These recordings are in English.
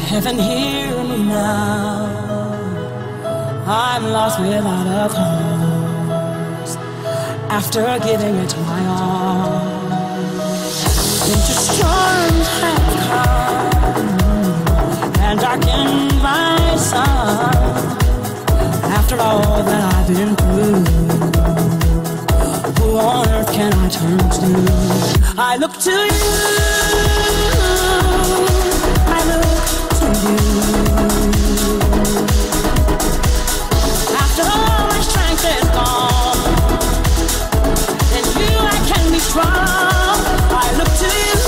Heaven, hear me now. I'm lost without a cause. After giving it my all, winter storms have come and darkened my sun. After all that I've been through, who on earth can I turn to? I look to you. I look to you. After all my strength is gone, in you I can be strong. I look to you.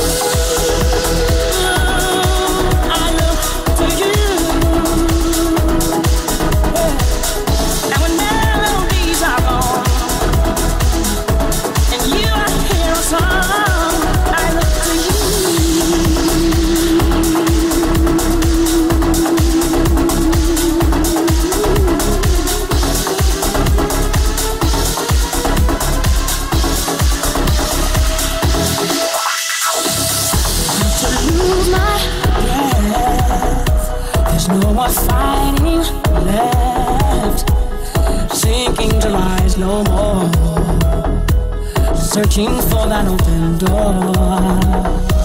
I look to you. And when melodies are gone, and you I hear a song, I look to you. No more fighting left, sinking to rise no more, searching for that open door.